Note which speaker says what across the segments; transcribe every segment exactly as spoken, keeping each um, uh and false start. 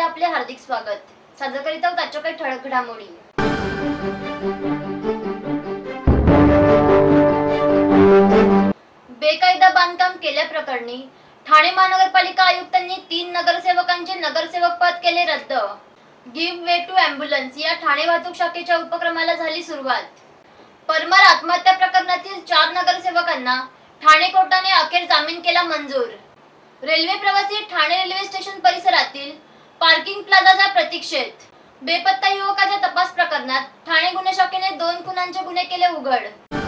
Speaker 1: आपले हार्दिक स्वागत। सादर करीत आहोत आजच्या काही ठळक घडामोडी। बेकायदा बांधकाम केल्याप्रकरणी ठाणे महानगरपालिका आयुक्तांनी तीन नगरसेवकांचे नगरसेवक पद केले रद्द। गिव्ह वे टू ॲम्ब्युलन्स या ठाणे वाहतूक शाखेच्या उपक्रमाला झाली सुरुवात। परमार आत्महत्या प्रकरणातील चार नगरसेवकांना ठाणे कोर्टाने अखेर जामीन केला मंजूर। रेल्वे प्रवासी ठाणे रेल्वे स्टेशन परिसरातील पार्किंग प्लाझाच्या प्रतीक्षेत। बेपत्ता युवकाच्या तपास प्रकरणात ठाणे गुन्हे शाखेने दोन खुनांचे गुन्हे केले उघड।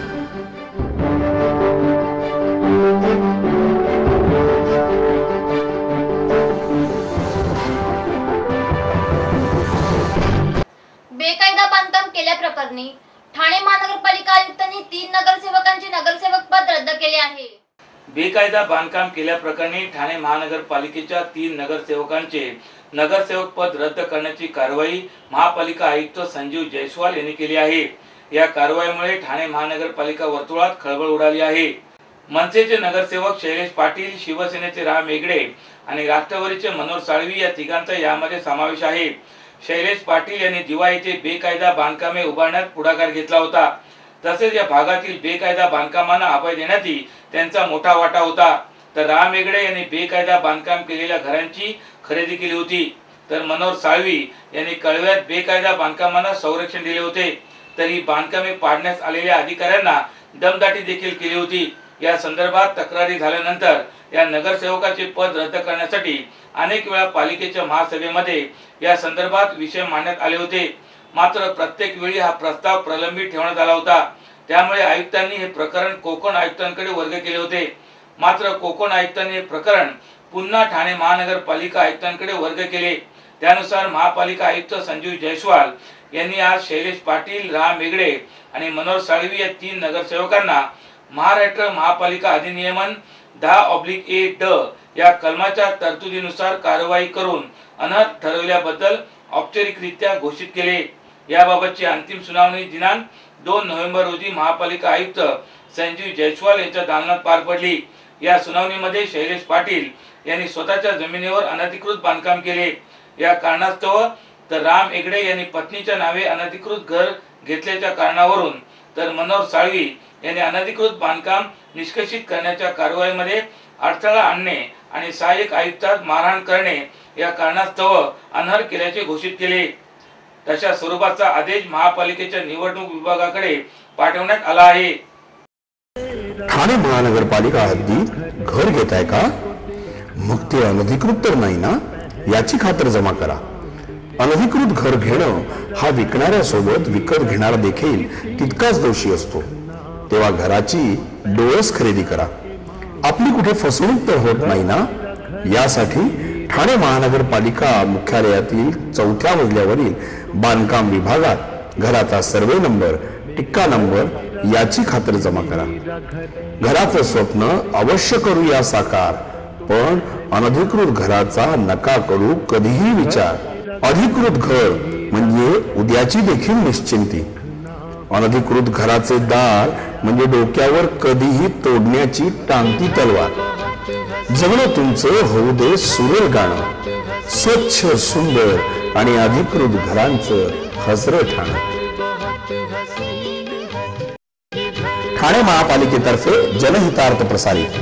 Speaker 1: बेकायदा बांधकाम केल्याप्रकरणी ठाणे महानगरपालिका आयुक्तांनी तीन नगरसेवकांचे नगरसेवक पद रद्द केले आहे।
Speaker 2: बेकायदा बांधकाम केल्याप्रकरणी ठाणे महानगरपालिकेच्या तीन नगरसेवकांचे नगरसेवक पद रद्द करण्याची कारवाई महापालिका आयुक्त संजीव जयस्वाल यांनी केली आहे। या कारवाईमुळे ठाणे महानगरपालिका वर्तुळात खळबळ उडाली आहे। मनसेचे नगरसेवक शैलेश पाटील, शिवसेनेचे राम एगडे आणि राष्ट्रवादीचे मनोहर साळवी या तिघांचा यामध्ये समावेश आहे। शैलेश पाटील यांनी दिवा येथे बेकायदा बांधकामे उभारण्यात पुढाकार घेतला होता। तसेच या भागातील बेकायदा बांधकामांना अभय देण्यातही त्यांचा मोठा वाटा होता। तर राम एगडे यांनी बेकायदा बांधकाम केलेल्या घरांची खरेदी केली होती। तर मनोहर साळवी यांनी कळव्यात बेकायदा बांधकामांना संरक्षण दिले होते। तर ही बांधकामे पाडण्यास आलेल्या अधिकाऱ्यांना दमदाटी देखील केली होती। या संदर्भात तक्रारी झाल्यानंतर या नगरसेवकाचे पद रद्द करण्यासाठी अनेक वेळा पालिकेच्या महासभेमध्ये या संदर्भात विषय मांडण्यात आले होते। मात्र प्रत्येक वेळी हा प्रस्ताव प्रलंबित ठेवण्यात आला होता। त्यामुळे आयुक्तांनी हे प्रकरण कोकण आयुक्तांकडे वर्ग केले होते। मात्र कोकण आयुक्तांनी हे प्रकरण पुन्हा ठाणे महानगरपालिका आयुक्तांकडे वर्ग केले। त्यानुसार महापालिका आयुक्त संजीव जयस्वाल यांनी आज शैलेश पाटील, राम एगडे आणि मनोहर साळवी या तीन नगरसेवकांना महाराष्ट्र महापालिका अधिनियमन दहा ऑब्लिक ए ड या कलमाच्या तरतुदीनुसार कारवाई करून अनर्ह ठरवल्याबद्दल औपचारिकरित्या घोषित केले। याबाबतची अंतिम सुनावणी दिनांक दोन नोव्हेंबर रोजी महापालिका आयुक्त संजीव जयस्वाल यांच्या दालनात पार पडली। या सुनावणीमध्ये शैलेश पाटील यांनी स्वतःच्या जमिनीवर अनधिकृत बांधकाम केले या कारणास्तव, तर राम एगडे यांनी पत्नीच्या नावे अनधिकृत घर घेतल्याच्या कारणावरून, तर मनोहर साळवी यांनी अनधिकृत बांधकाम निष्कर्षित करण्याच्या कारवाईमध्ये अडथळा आणणे आणि सहाय्यक आयुक्तास मारहाण करणे या कारणास्तव अनर्ह केल्याचे घोषित केले। तशा स्वरूपाचा आदेश महापालिकेच्या निवडणूक विभागाकडे पाठवण्यात आला आहे।
Speaker 3: ठाणे महानगरपालिका हद्दीत घर घेताय का? मग ते अनधिकृत तर नाही ना याची खातर जमा करा। अनधिकृत घर घेणं हा विकणाऱ्यासोबत विकत घेणारा देखील तितकाच दोषी असतो। तेव्हा घराची डोळस खरेदी करा। आपली कुठे फसवणूक तर होत नाही ना यासाठी ठाणे महानगरपालिका मुख्यालयातील चौथ्या मजल्यावरील बांधकाम विभागात घराचा सर्वे नंबर, टिक्का नंबर याची खातर जमा करा। घराचं स्वप्न अवश्य करूया साकार, पण अनधिकृत घराचा नका करू कधीही विचार। अधिकृत घर म्हणजे उद्याची देखील निश्चिंती। अनधिकृत घराचे दार म्हणजे डोक्यावर कधीही तोडण्याची टांगती तलवार। जगणं तुमचं होऊ दे सुरेल गाणं, स्वच्छ सुंदर आणि अधिकृत घरांचं हसरं ठाणं। ठाणे महापालिकेतर्फे जनहितार्थ प्रसारित।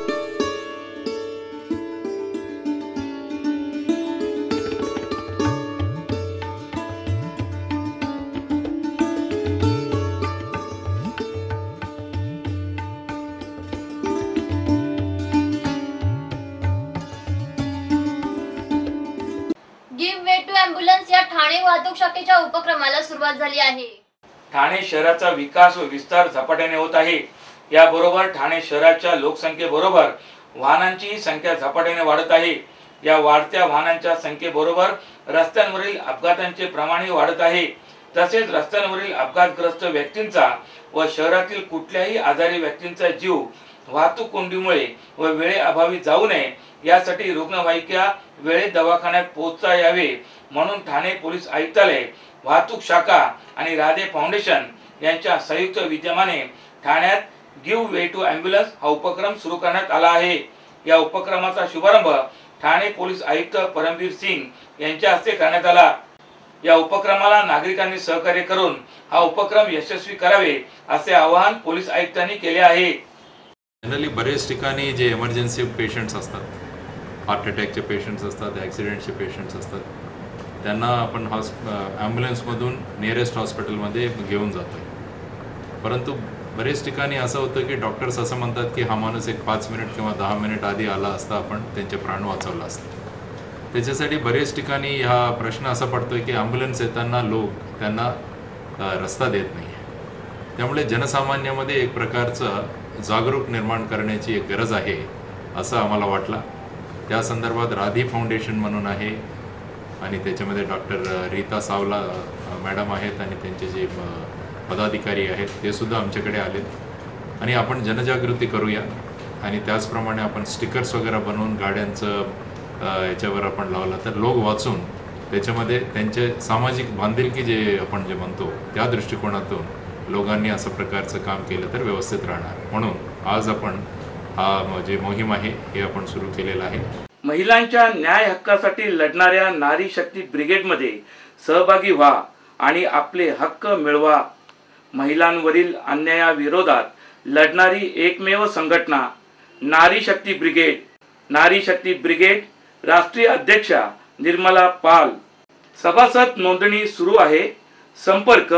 Speaker 1: गिव्ह वे टू ॲम्ब्युलन्स या ठाणे वाहतूक शाखेच्या उपक्रमाला सुरुवात झाली आहे।
Speaker 2: ठाणे शहराचा विकास व विस्तार झपाट्याने होत आहे। याबरोबर ठाणे शहराच्या लोकसंख्येबरोबर वाहनांची संख्या झपाट्याने वाढत आहे। या वाढत्या वाहनांच्या संख्येबरोबर रस्त्यांवरील अपघातांचे प्रमाणही वाढत आहे। तसेच रस्त्यांवरील अपघातग्रस्त व्यक्तींचा व शहरातील कुठल्याही आजारी व्यक्तींचा जीव वाहतूक कोंडीमुळे व वेळेअभावी जाऊ नये यासाठी रुग्णवाहिका वेळेत दवाखान्यात पोहोचता यावे म्हणून ठाणे पोलीस आयुक्तालय, वाहतूक शाखा आणि राधे फाउंडेशन यांच्या संयुक्त विद्यमाने ठाण्यात गिव्ह वे टू ॲम्ब्युलन्स हा उपक्रम सुरू करण्यात आला आहे। या उपक्रमाचा शुभारंभ ठाणे पोलीस आयुक्त परमवीर सिंग यांच्या हस्ते करण्यात आला। या उपक्रमाला नागरिकांनी सहकार्य करून हा उपक्रम यशस्वी करावे असे आवाहन पोलीस आयुक्तांनी केले आहे।
Speaker 4: जनरली बरेच ठिकाणी जे इमर्जन्सी पेशंट्स असतात, हार्ट अटॅकचे पेशंट्स असतात, ॲक्सिडेंटचे पेशंट्स असतात, त्यांना आपण हॉस् ॲम्ब्युलन्समधून नियरेस्ट हॉस्पिटलमध्ये घेऊन जातो। परंतु बरेच ठिकाणी असं होतं की डॉक्टर्स असं म्हणतात की हा माणूस एक पाच मिनिट किंवा दहा मिनिट आधी आला असता आपण त्यांचे प्राण वाचवला असतं। त्याच्यासाठी बरेच ठिकाणी हा प्रश्न असा पडतो की ॲम्ब्युलन्स येताना लोक त्यांना रस्ता देत नाही आहे। त्यामुळे जनसामान्यामध्ये एक प्रकारचं जागरूक निर्माण करण्याची एक गरज आहे असं आम्हाला वाटलं। त्या संदर्भात राधी फाउंडेशन म्हणून आहे आणि त्याच्यामध्ये डॉक्टर रीता सावला मॅडम आहेत आणि त्यांचे जे पदाधिकारी आहेत ते सुद्धा आमच्याकडे आलेत आणि आपण जनजागृती करूया आणि त्याचप्रमाणे आपण स्टिकर्स वगैरे बनवून गाड्यांचं याच्यावर आपण लावला तर लोक वाचून त्याच्यामध्ये त्यांचे सामाजिक बांधिलकी जे आपण जे म्हणतो त्या दृष्टिकोनातून लोकांनी असं प्रकारचं काम केलं तर व्यवस्थित राहणार। म्हणून आज आपण हा जे मोहीम आहे हे आपण सुरू केलेला आहे।
Speaker 2: महिलांच्या न्याय हक्कासाठी लढणाऱ्या नारी शक्ती ब्रिगेडमध्ये सहभागी व्हा आणि आपले हक्क मिळवा। महिलांवरील अन्यायाविरोधात लढणारी एकमेव संघटना नारी शक्ती ब्रिगेड। नारी शक्ती ब्रिगेड राष्ट्रीय अध्यक्षा निर्मला पाल। सभासद नोंदणी सुरू आहे। संपर्क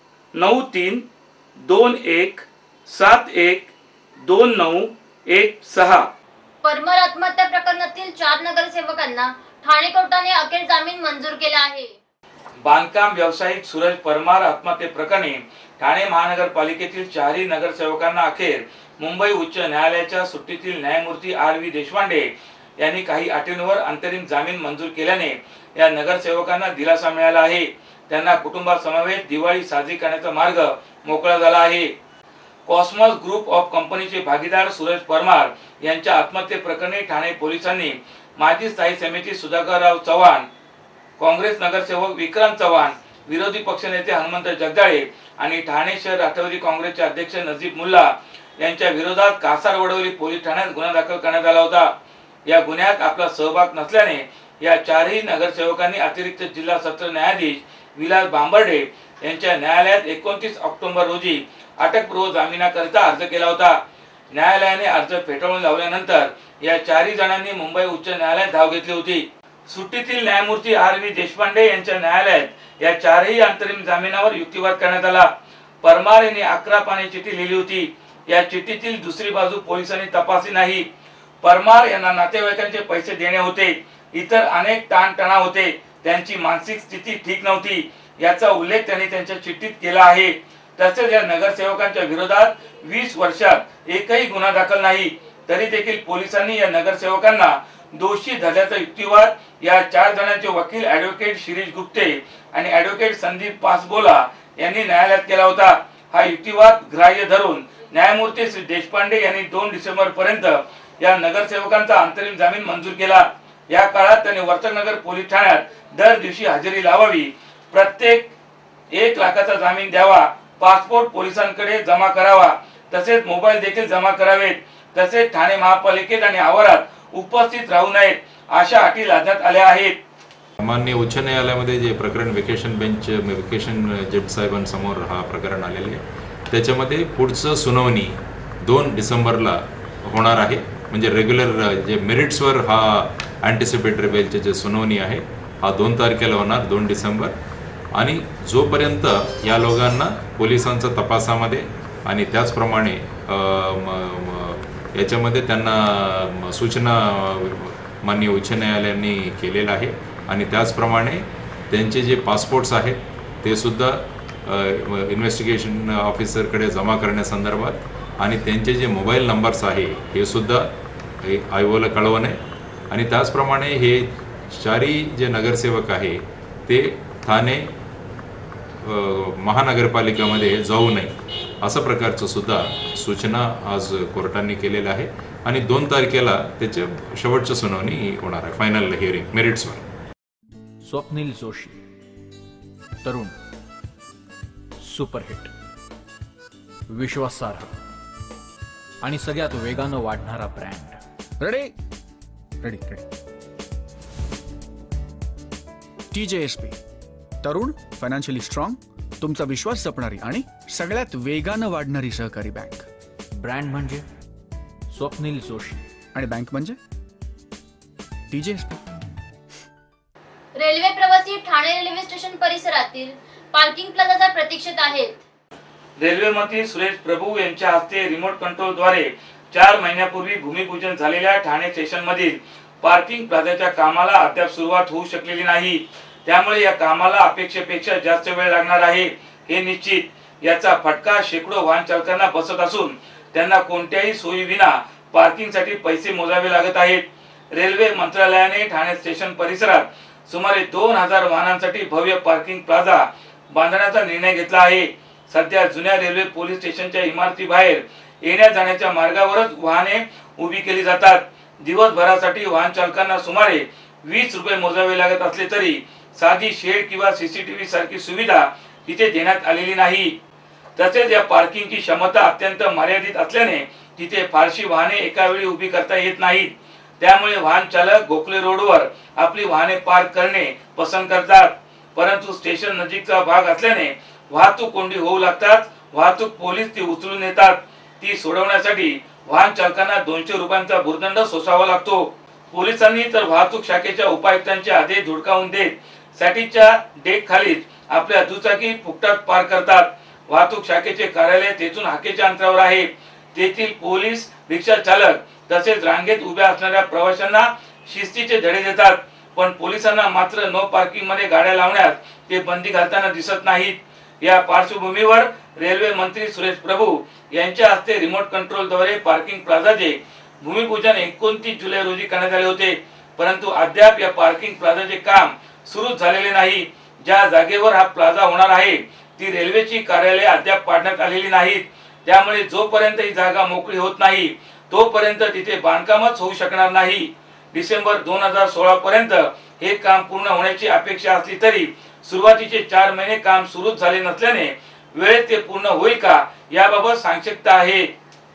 Speaker 2: नऊ तीन दोन एक सात एक दोन नऊ एक सहा।
Speaker 1: परमार आत्महत्या प्रकरणातील चार नगरसेवकांना ठाणे कोर्टाने अखेर जामीन मंजूर केला आहे।
Speaker 2: बांधकाम व्यावसायिक सूरज परमार आत्महत्ये प्रकरणी ठाणे महानगरपालिकेतील चारही नगरसेवकांना अखेर मुंबई उच्च न्यायालयाच्या सुट्टीतील न्यायमूर्ती आर व्ही देशपांडे यांनी काही अटींवर अंतरिम जामीन मंजूर केल्याने या नगरसेवकांना दिलासा मिळाला आहे। त्यांना कुटुंबासमवेत दिवाळी साजरी करण्याचा मार्ग मोकळा झाला आहे। कॉस्मॉस ग्रुप ऑफ कंपनीचे भागीदार सूरज परमार यांच्या आत्महत्ये प्रकरणी ठाणे पोलिसांनी माजी स्थायी समिती सुधाकरराव चव्हाण, काँग्रेस नगरसेवक विक्रांत चव्हाण, विरोधी पक्षनेते हनुमंत जगदाळे आणि ठाणे शहर राष्ट्रवादी काँग्रेसचे अध्यक्ष नजीब मुल्ला यांच्या विरोधात कासारवडवली पोलीस ठाण्यात गुन्हा दाखल करण्यात आला होता। या गुन्ह्यात आपला सहभाग नसल्याने या चारही नगरसेवकांनी अतिरिक्त जिल्हा सत्र न्यायाधीश विलास बांबर्डे यांच्या न्यायालयात एकोणतीस ऑक्टोबर रोजी अटकपूर्व जामिनाकरिता अर्ज केला होता। न्यायालयाने अर्ज फेटाळून लावल्यानंतर या चारही जणांनी मुंबई उच्च न्यायालयात धाव घेतली होती। सुट्टीतील न्यायमूर्ती आर व्ही देशपांडे यांच्या न्यायालयात या चारही अंतरिम जामिनावर युक्तिवाद करण्यात आला। परमार यांनी अकरा पानी चिठ्ठी लिहिली होती। या चिठ्ठीतील दुसरी बाजू पोलिसांनी तपासली नाही। परमार यांना नातेवाईकांचे पैसे देणे होते, इतर अनेक ताणतणाव होते, त्यांची मानसिक स्थिती ठीक नव्हती याचा उल्लेख त्यांनी त्यांच्या चिठ्ठीत केला आहे। तसेच या नगरसेवकांच्या विरोधात वीस वर्षात एकही गुन्हा दाखल नाही, तरी देखील पोलिसांनी या नगरसेवकांना दोषी धरल्याचा युक्तिवाद या चार जणांचे वकील ॲडव्होकेट शिरीष गुप्ते आणि ॲडव्होकेट संदीप पासबोला यांनी न्यायालयात केला होता। हा युक्तिवाद ग्राह्य धरून न्यायमूर्ती श्री देशपांडे यांनी दोन डिसेंबर पर्यंत या नगरसेवकांचा अंतरिम जामीन मंजूर केला। या काळात त्यांनी वर्तकनगर पोलीस ठाण्यात दर दिवशी हजेरी लावावी, प्रत्येक एक लाखाचा जामीन द्यावा, पासपोर्ट पोलिसांकडे जमा करावा, तसेच मोबाईल देखील जमा करावेत, तसेच ठाणे महापालिकेत आणि आवारात उपस्थित राहू नयेत अशा अटी लादण्यात आल्या आहेत।
Speaker 4: माननीय उच्च न्यायालयामध्ये जे प्रकरण वेकेशन बेंच वेकेशन जज साहेबांसमोर हा प्रकरण आलेले आहे त्याच्यामध्ये पुढचं सुनावणी दोन डिसेंबरला होणार आहे। म्हणजे रेग्युलर जे मेरिट्सवर हा अँटिसिपेटरी बेलचे जे सुनावणी आहे हा दोन तारखेला होणार दोन डिसेंबर आणि जोपर्यंत या लोकांना पोलिसांच्या तपासामध्ये आणि त्याचप्रमाणे याच्यामध्ये त्यांना सूचना माननीय उच्च न्यायालयाने केलेलं आहे आणि त्याचप्रमाणे त्यांचे जे पासपोर्ट्स आहेत ते सुद्धा इन्व्हेस्टिगेशन ऑफिसरकडे जमा करण्यासंदर्भात आणि त्यांचे जे मोबाईल नंबर्स आहे हे सुद्धा आयोगाला कळवणे आणि त्याचप्रमाणे हे चारही जे नगरसेवक आहे ते ठाणे महानगरपालिकेमध्ये जाऊ नये असं प्रकारचं सुद्धा सूचना आज कोर्टाने केलेलं आहे आणि दोन तारखेला त्याचे शेवटची सुनावणी होणार आहे, फायनल हिअरिंग मेरिट्सवर।
Speaker 5: स्वप्नील जोशी, तरुण, सुपरहिट, विश्वासार्ह आणि सगळ्यात वेगानं वाढणारा brand. Ready ready ready
Speaker 6: T J S P, तरुण, फायनान्शियली स्ट्रॉंग, तुमचा विश्वास जपणारी आणि सगळ्यात वेगानं वाढणारी सहकारी बँक.
Speaker 5: ब्रँड म्हणजे स्वप्नील जोशी
Speaker 6: आणि बँक म्हणजे T J S P.
Speaker 1: Railway प्रवासी ठाणे रेल्वे स्टेशन परिसरातील पार्किंग प्लाझाच्या प्रतीक्षेत आहेत.
Speaker 2: रेल्वे मंत्री सुरेश प्रभू यांच्या हस्ते रिमोट कंट्रोलद्वारे चार महिन्यापूर्वी भूमिपूजन झालेल्या ठाणे स्टेशन मधील पार्किंग प्लाझाच्या कामाला अद्याप सुरुवात होऊ शकलेली नाही. त्यामुळे या कामाला अपेक्षेपेक्षा जास्त वेळ लागणार आहे हे निश्चित. याचा फटका शेकडो वाहन चालकांना बसत असून त्यांना कोणत्याही सोयी विना पार्किंगसाठी पैसे मोजावे लागत आहेत. रेल्वे मंत्रालयाने ठाणे स्टेशन परिसरात सुमारे दोन हजार वाहनांसाठी भव्य पार्किंग प्लाझा बांधण्याचा निर्णय घेतला आहे. सध्या जुन्या रेल्वे पोलीस स्टेशनच्या इमारती बाहेर येण्या जाण्याच्या मार्गावरच वाहने उभी केली जातात. दिवसभरासाठी वाहन चालकांना सुमारे वीस रुपये मोजावे लागत असले तरी साधी शेड किंवा सीसीटीव्ही सारखी सुविधा तिथे देण्यात आलेली नाही. तसेच या पार्किंगची क्षमता अत्यंत मर्यादित असल्याने तिथे फारशी वाहने एका वेळी उभी करता येत नाहीत. त्यामुळे वाहन चालक गोखले रोडवर आपली वाहने पार्क करणे पसंत करतात. परंतु स्टेशन नजीकचा भाग असल्याने वाहतूक कोंडी होऊ लागतात. वाहतूक पोलीस ती उचलून नेतात. ती सोडवण्यासाठी वाहन चालकांना दोनशे रुपयांचा भुर्दंड सोसावा लागतो. पोलिसांनी तर वाहतूक शाखेच्या उपायुक्तांचे आदेश धुडकावून देत सॅटीच्या डेक खालीच आपल्या दुचाकी फुकटात पार्क करतात. वाहतूक शाखेचे कार्यालय तेथून हाकेच्या अंतरावर आहे. तेथील पोलीस, रिक्षा चालक तसेच रांगेत उभ्या असणाऱ्या प्रवाशांना शिस्तीचे धडे देतात. पण पोलिसांना मात्र नो पार्किंग मध्ये गाड्या लावण्यास ते बंदी घालताना दिसत नाहीत. या पार्श्वभूमीवर रेल्वे मंत्री सुरेश प्रभू यांच्या हस्ते रिमोट कंट्रोलद्वारे पार्किंग प्लाझाचे भूमिपूजन एकोणतीस जुलै रोजी करण्यात आले होते. परंतु अद्याप या पार्किंग प्लाझाचे काम सुरू झालेले नाही. ज्या जागेवर हा प्लाझा होणार आहे ती रेल्वेची कार्यालये अद्याप पाडण्यात आलेली नाहीत. त्यामुळे जोपर्यंत ही जागा मोकळी होत नाही तोपर्यंत तिथे बांधकामच होऊ शकणार नाही. डिसेंबर दोन हजार सोळा पर्यंत हे काम पूर्ण होण्याची अपेक्षा असली तरी सुरुवातीचे चार महिने काम सुरू झाले नसल्याने वेळेत ते पूर्ण होईल का याबाबत साशंकता आहे.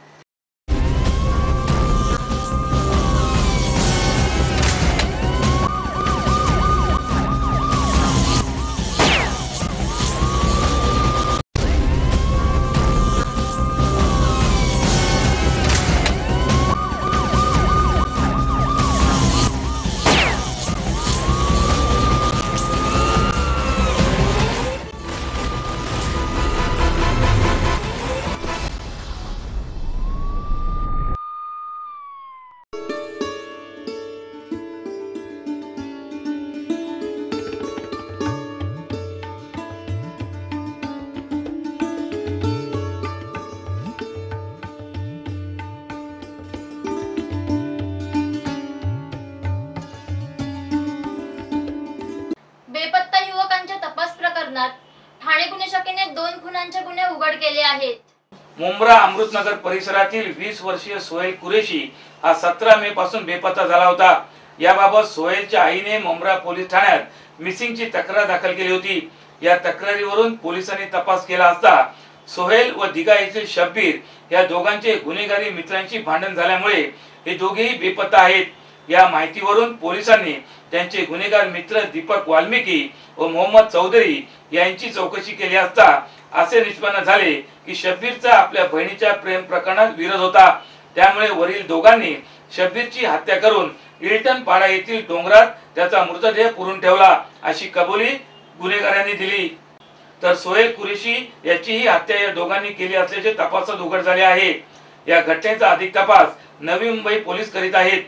Speaker 1: बेपत्ता युवकांच्या तपास प्रकरणात ठाणे गुन्हे शाखेने दोन खुनांचे गुन्हे उघड केले आहेत.
Speaker 2: मुंब्रा अमृतनगर परिसरातील वीस वर्षीय सोहेल कुरेशी हा सतरा मे पासून बेपत्ता झाला होता. याबाबत सोहेलच्या आईने मुंब्रा पोलीस ठाण्यात मिसिंगची तक्रार दाखल केली होती. या तक्रारीवरून पोलिसांनी तपास केला असता सोहेल व दिघा येथील शब्बीर या दोघांचे गुन्हेगारी मित्रांची भांडण झाल्यामुळे हे दोघेही बेपत्ता आहेत. या माहितीवरून पोलिसांनी त्यांचे गुन्हेगार मित्र दीपक वाल्मिकी व मोहम्मद चौधरी यांची चौकशी केली असता असे निष्पन्न झाले की शब्बीरचा आपल्या बहिणीच्या प्रेम प्रकरणात विरोध होता. त्यामुळे वरील दोघांनी शब्बीरची हत्या करून इल्टन पाडा येथील डोंगरात त्याचा मृतदेह पुरून ठेवला अशी कबुली गुन्हेगारांनी दिली. तर सोहेल कुरेशी याचीही हत्या या दोघांनी केली असल्याचे तपासात उघड झाले आहे. या घटनेचा अधिक तपास नवी मुंबई पोलीस करीत आहेत.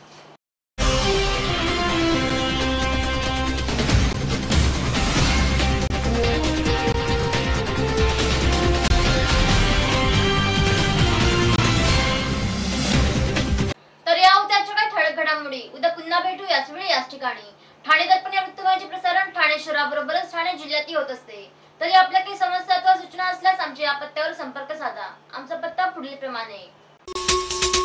Speaker 1: तर या होत्या आजच्या काही ठळक घडामोडी. उद्या पुन्हा भेटू याच वेळी याच ठिकाणी. ठाणे दर्पण या वृत्तवाहिनीचे प्रसारण ठाणे शहराबरोबरच ठाणे जिल्ह्यातही होत असते. तरी आपल्या काही समस्या अथवा सूचना असल्यास आमच्या या पत्त्यावर संपर्क साधा. आमचा पत्ता पुढील प्रमाणे.